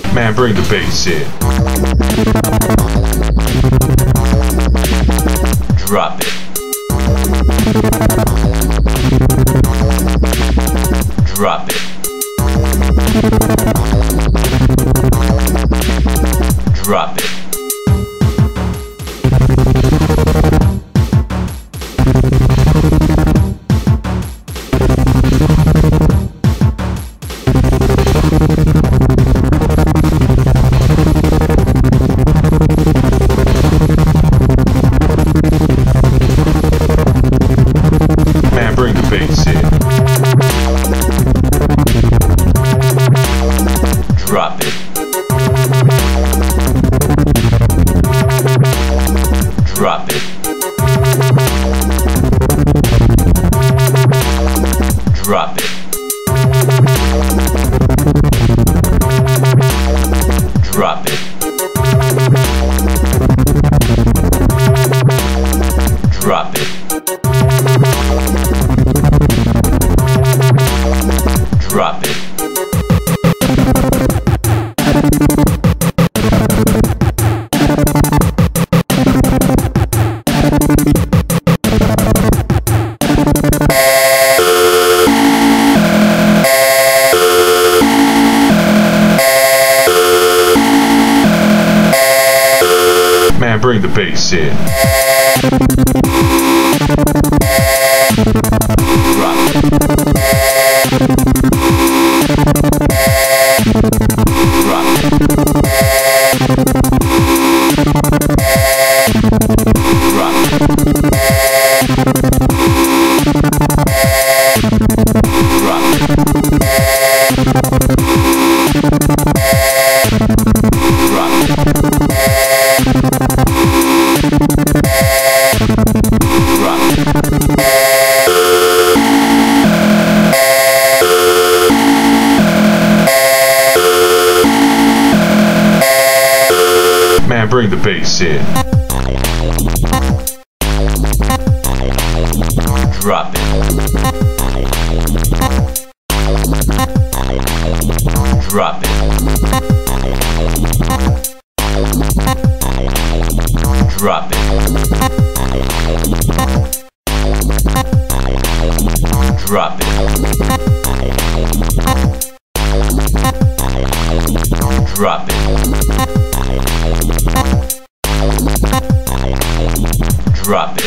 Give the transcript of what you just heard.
Man, bring the bass in. Drop it. Drop it. Drop it. Man, bring the bass in. Drop it. Drop it. Drop it. Drop it. Drop it. Drop it. Man, bring the bass in. Drop it. Drop it. Drop it. Drop it. Drop it. Man, bring the bass in. Drop it. Drop it. Drop it. Drop it. Drop it. Drop it.